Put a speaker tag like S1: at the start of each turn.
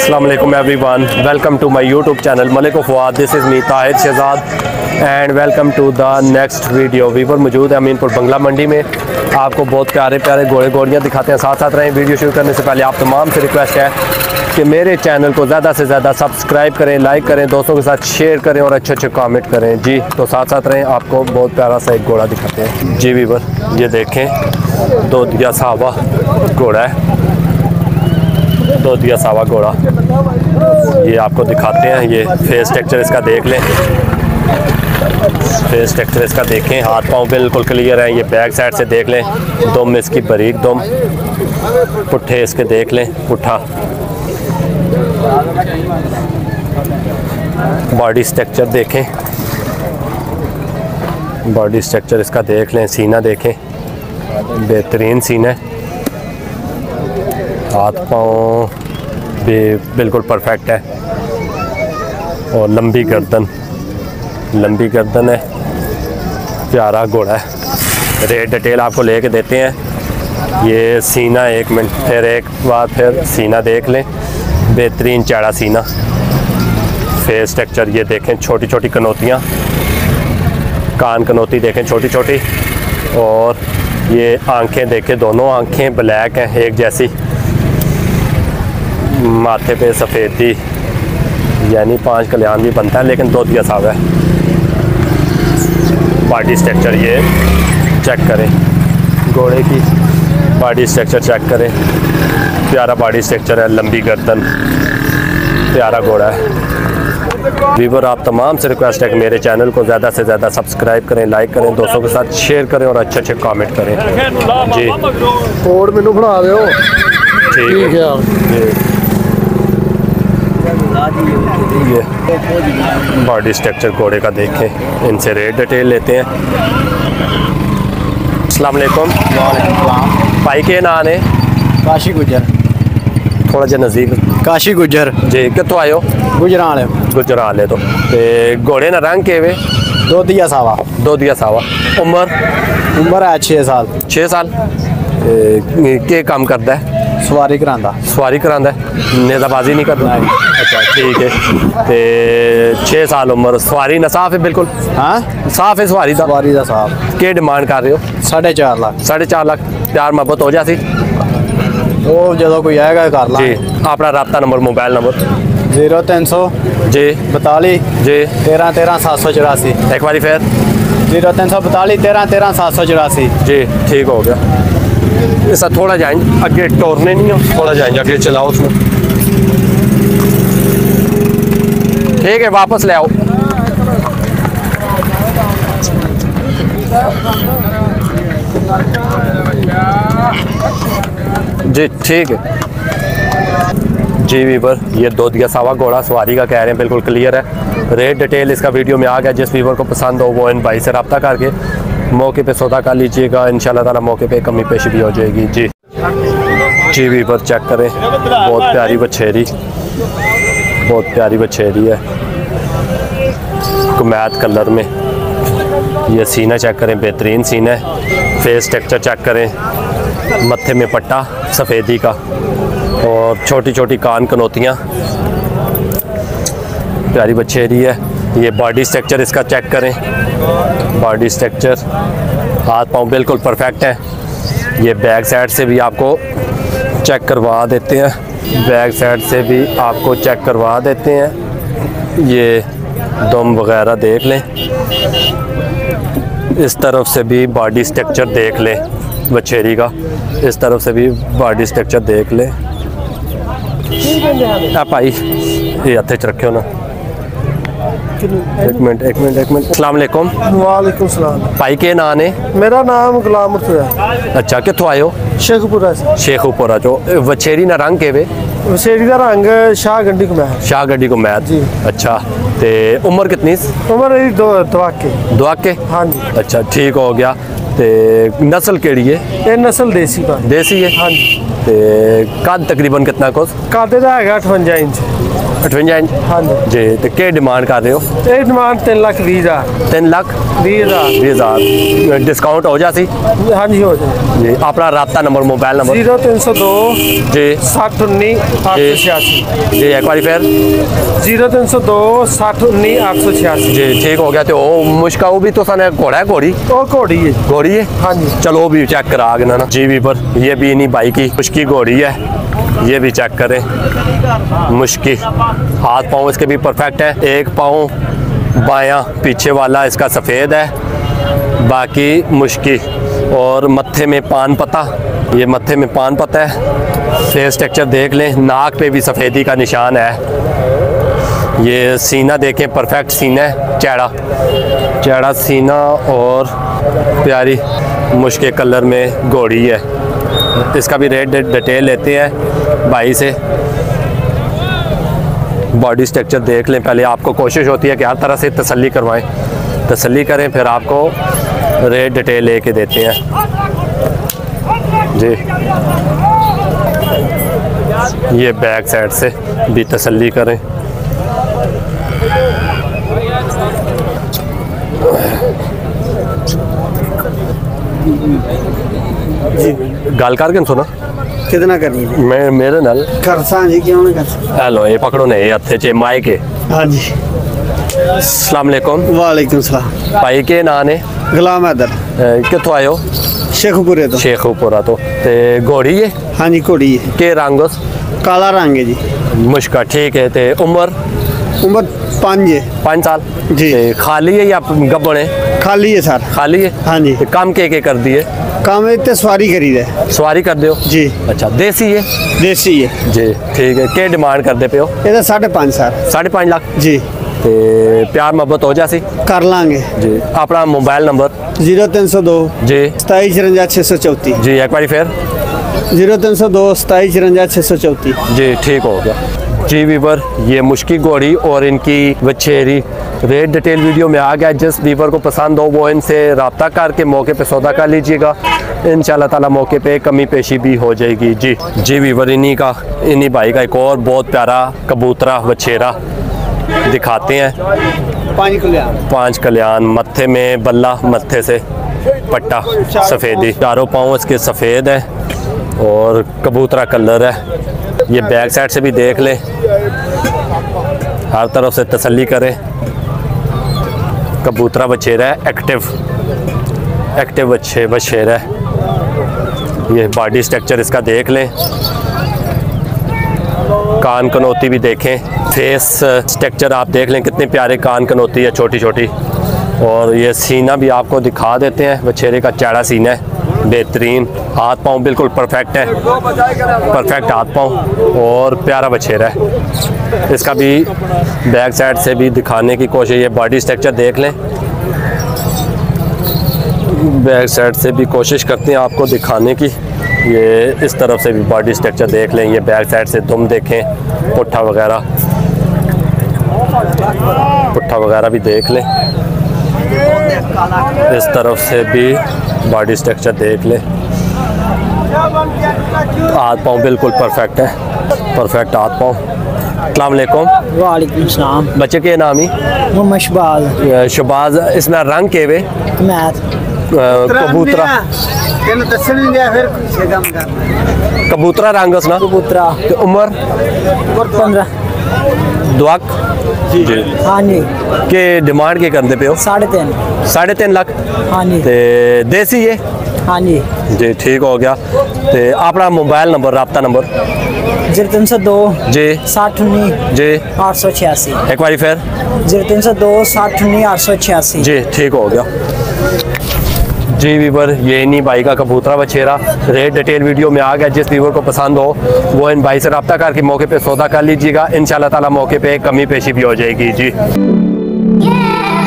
S1: अस्सलाम वालेकुम everyone, welcome to my YouTube channel Malik Fawad. This is me Tahir Shahzad and welcome to the next video. वीवर मौजूद है अमीनपुर बंगला मंडी में। आपको बहुत प्यारे प्यारे घोड़े घोड़ियाँ दिखाते हैं। साथ साथ रहें। वीडियो शुरू करने से पहले आप तमाम से रिक्वेस्ट है कि मेरे चैनल को ज़्यादा से ज़्यादा सब्सक्राइब करें, लाइक करें, दोस्तों के साथ शेयर करें और अच्छे अच्छे कमेंट करें जी। तो साथ साथ रहें, आपको बहुत प्यारा सा एक घोड़ा दिखाते हैं जी वीवर। ये देखें, दोदिया सावा घोड़ा है, दोदिया सावा घोड़ा। ये आपको दिखाते हैं। ये फेस टेक्चर इसका देख लें, फेस टेक्चर इसका देखें। हाथ पाँव बिल्कुल क्लियर है। ये बैक साइड से देख लें, दुम इसकी बारीक दुम, पुट्ठे इसके देख लें, पुट्ठा। बॉडी स्ट्रक्चर देखें, बॉडी स्ट्रक्चर इसका देख लें। सीना देखें, बेहतरीन सीना है। हाथ पाँव भी बिल्कुल परफेक्ट है और लंबी गर्दन, लंबी गर्दन है। प्यारा घोड़ा है। रेट डिटेल आपको लेके देते हैं। ये सीना, एक मिनट फिर एक बार फिर सीना देख लें, बेहतरीन चौड़ा सीना। फेस टेक्चर ये देखें, छोटी छोटी कनौतियाँ, कान कनौती देखें छोटी छोटी। और ये आंखें देखें, दोनों आंखें ब्लैक हैं एक जैसी। माथे पे सफ़ेदी, यानी 5 कल्याण भी बनता है लेकिन दोदिया सावा है। बॉडी स्ट्रक्चर ये चेक करें, घोड़े की बॉडी स्ट्रक्चर चेक करें। प्यारा बॉडी स्ट्रक्चर है, लंबी गर्दन, प्यारा घोड़ा है। वीवर आप तमाम से रिक्वेस्ट है कि मेरे चैनल को ज़्यादा से ज़्यादा सब्सक्राइब करें, लाइक करें, दोस्तों के साथ शेयर करें और अच्छे अच्छे कमेंट करें जी।
S2: कोड मैनू बना दो,
S1: ठीक है जी। ये बॉडी स्ट्रक्चर घोड़े का देखें, इनसे रेट डिटेल लेते हैं। अस्सलाम वालेकुम। भाई के नाम है?
S2: काशी गुजर।
S1: थोड़ा जा नज़दीक।
S2: काशी गुजर
S1: जी। कितों आयो?
S2: गुजराल
S1: गुजराल है। तो घोड़े ना रंग के वे?
S2: दोदिया सावा।
S1: दोदिया सावा। उम्र
S2: है 6 साल।
S1: 6 साल। के काम करता है?
S2: सवारी करांदा।
S1: सवारी करांदा है, नेज़ाबाजी नहीं करता? अच्छा ठीक है। तो 6 साल उम्र, सवारी ना साफ है बिल्कुल?
S2: हाँ
S1: साफ है सवारी दा?
S2: सवारी दा साफ।
S1: के डिमांड कर रहे हो?
S2: 4.5 लाख।
S1: 4.5 लाख। प्यार मोहब्बत हो जाती?
S2: वो जो कोई आएगा कर ला
S1: जी। अपना रब्ता नंबर, मोबाइल नंबर?
S2: 0300
S1: जी
S2: 42
S1: जी
S2: 13 13 784।
S1: एक बारी फिर?
S2: 0342 13 13 784 जी।
S1: ठीक हो गया। ऐसा थोड़ा जाएंगे आगे, टोरने नहीं हो, थोड़ा जाएंगे आगे, चलाओ उसमें। ठीक है, वापस ले आओ जी। ठीक है जी वीवर। ये दोदिया सावा घोड़ा सवारी का कह रहे हैं, बिल्कुल क्लियर है। रेट डिटेल इसका वीडियो में आ गया। जिस वीवर को पसंद हो वो इन भाई से रब्ता करके मौके पे सौदा कर लीजिएगा। इंशाल्लाह ताला मौके पे कमी पेशी भी हो जाएगी जी। जी वीवर चेक करें, बहुत प्यारी बछेरी, बहुत प्यारी बछेरी है, कुमैत कलर में। ये सीना चेक करें, बेहतरीन सीना है। फेस टेक्चर चेक करें, मत्थे में पट्टा सफ़ेदी का और छोटी छोटी कान कनौतियाँ। प्यारी बछेरी है। ये बॉडी स्ट्रक्चर इसका चेक करें, बॉडी स्ट्रक्चर, हाथ पाँव बिल्कुल परफेक्ट है। ये बैक साइड से भी आपको चेक करवा देते हैं, बैक साइड से भी आपको चेक करवा देते हैं। ये दम वगैरह देख लें, इस तरफ से भी बॉडी स्ट्रक्चर देख लें बछेरी का, इस तरफ से भी बॉडी स्ट्रक्चर देख लें। आप आई ये हथे च रखे हो ना, एक मिनट एक मिनट एक मिनट। अस्सलाम वालेकुम।
S2: वालेकुम सलाम।
S1: भाई के नाम है?
S2: मेरा नाम गुलाम है।
S1: अच्छा, कितों आयो?
S2: शेखपुरा से।
S1: शेखपुरा जो वछेरी ना रंग के वे?
S2: वछेरी का रंग शाह गड्डी को मैच।
S1: शाह गड्डी को मैच जी। अच्छा, ते उम्र कितनी? उम्र
S2: दुआके। हाँ जी।
S1: अच्छा ठीक हो गया। ते नस्ल केड़ी है?
S2: ये नस्ल देसी का।
S1: देसी है?
S2: हाँ जी।
S1: ते कद तकरीबन कितना कोस?
S2: कद दा है 58 इंच।
S1: 58 इंच
S3: हाँ जी
S1: जी। तो क्या डिमांड कर रहे हो?
S3: ਇਹ ਡਿਮਾਂਡ 3,20,000
S1: 3,20,000 डिस्काउंट हो जाती
S3: ਹਾਂਜੀ ਹੋ ਜਾਏ
S1: जी। अपना रब्ता नंबर मोबाइल नंबर
S3: 0302
S1: जी
S3: 6019 886
S1: जी। एक बार फिर
S3: 0302 6019 886
S1: जी ठीक हो गया। तो वो मुश्का वो भी तो सने घोड़ा है घोड़ी
S3: ਉਹ ਘੋੜੀ ਹੈ
S1: घोड़ी है
S3: हाँ जी
S1: चलो वो भी चेक करा देना ना जी। भी पर ये भी नहीं भाई की मुश्की घोड़ी है, ये भी चेक करें। मुश्की हाथ पाँव इसके भी परफेक्ट है। एक पाँव बायां पीछे वाला इसका सफ़ेद है, बाकी मुश्की। और मत्थे में पान पता, ये मत्थे में पान पता है। फेस टेक्चर देख लें, नाक पे भी सफ़ेदी का निशान है। ये सीना देखें, परफेक्ट सीना है, चौड़ा सीना और प्यारी मुश्के कलर में घोड़ी है। इसका भी रेट डिटेल लेते हैं भाई से। बॉडी स्ट्रक्चर देख लें पहले। आपको कोशिश होती है कि हर तरह से तसल्ली करवाएं, तसल्ली करें, फिर आपको रेट डिटेल लेके देते हैं जी। ये बैक साइड से भी तसल्ली करें।
S3: जी
S1: गल करके सुना
S3: कितना करनी है
S1: मैं मेरे नाल
S3: करसा जी क्यों नहीं कर
S1: हेलो ये पकड़ो ने हथे च माइक है।
S3: हाँ जी
S1: अस्सलाम वालेकुम
S3: वालेकुम सलाम
S1: भाई के नाम ने
S3: गुलाम हैदर
S1: कितों आयो?
S3: शेखपुरे तो
S1: शेखपुरा तो ते घोड़ी है
S3: हाँ जी घोड़ी है
S1: के रंग
S3: काला रंग है जी
S1: मुश्का ठीक है। ते उम्र
S3: उम्र 5 है
S1: 5 साल
S3: जी।
S1: ते खाली है या गब्बन है?
S3: खाली है सर
S1: खाली है
S3: हाँ जी
S1: ते काम के कर दिए?
S3: काम इतने सवारी करी है
S1: सवारी कर दो
S3: जी
S1: अच्छा। देसी है
S3: देसी है
S1: जी ठीक है। क्या डिमांड करते पे हो?
S3: ये 5.5 सर
S1: 5.5 लाख
S3: जी
S1: ते प्यार मोहब्बत हो जासी
S3: कर लांगे
S1: जी। अपना मोबाइल नंबर
S3: 0302
S1: जी
S3: 2754
S1: जी। एक बार फिर
S3: 0302 2754
S1: जी ठीक हो गया जी। वीवर ये मुश्की घोड़ी और इनकी वछेरी रेट डिटेल वीडियो में आ गया। जिस वीवर को पसंद हो वो इनसे रब्ता करके मौके पे सौदा कर लीजिएगा। इंशाल्लाह ताला मौके पे कमी पेशी भी हो जाएगी जी। जी वीवर इन्हीं भाई का एक और बहुत प्यारा कबूतरा वछेरा दिखाते हैं। 5 कल्याण, मत्थे में बल्ला, मत्थे से पट्टा सफ़ेदी, चारों पाँव इसके सफ़ेद है और कबूतरा कलर है। ये बैक साइड से भी देख लें, हर तरफ से तसल्ली करें। कबूतरा बछेरा है, एक्टिव बछेरा है। ये बॉडी स्ट्रक्चर इसका देख लें, कान कनौती भी देखें, फेस स्ट्रक्चर आप देख लें कितने प्यारे कान कनौती है छोटी छोटी। और ये सीना भी आपको दिखा देते हैं, बछेरे का चौड़ा सीना है, बेहतरीन। हाथ पाँव बिल्कुल परफेक्ट है, परफेक्ट हाथ पाँव और प्यारा बछेरा है। इसका भी बैक साइड से भी दिखाने की कोशिश। ये बॉडी स्ट्रक्चर देख लें, बैक साइड से भी कोशिश करते हैं आपको दिखाने की। ये इस तरफ से भी बॉडी स्ट्रक्चर देख लें। ये बैक साइड से दुम देखें, पुट्ठा वगैरह भी देख लें। इस तरफ से भी बॉडी स्ट्रक्चर देख लें। हाथ पाँव बिल्कुल परफेक्ट है, परफेक्ट हाथ पाँव। अस्सलाम वालेकुम।
S4: वालेकुम सलाम।
S1: बच्चे के नाम ही?
S4: मोहम्मद शबाज।
S1: शबाज। इसमें रंग के वे
S4: मैथ
S1: कबूतरा कबूतरा रंग उसना
S4: कबूतरा।
S1: ते उम्र
S4: 15
S1: दुआक जी।
S4: हाँ जी
S1: के डिमांड के करते पे हो?
S4: 3.5
S1: 3.5 लाख
S4: हाँ जी
S1: ते देसी है
S4: हाँ जी
S1: जी ठीक हो गया। ते अपना मोबाइल नंबर रब्ता नंबर
S4: 0302
S1: जी
S4: 6019
S1: जी
S4: 886
S1: एक बार फिर
S4: 0302 6019 886
S1: जी ठीक हो गया जी। वीवर ये इन्हीं भाई का कबूतरा बछेरा रेट डिटेल वीडियो में आ गया। जिस वीवर को पसंद हो वो इन भाई से रब्ता करके मौके पे सौदा कर लीजिएगा। इंशाल्लाह ताला मौके पे कमी पेशी भी हो जाएगी जी।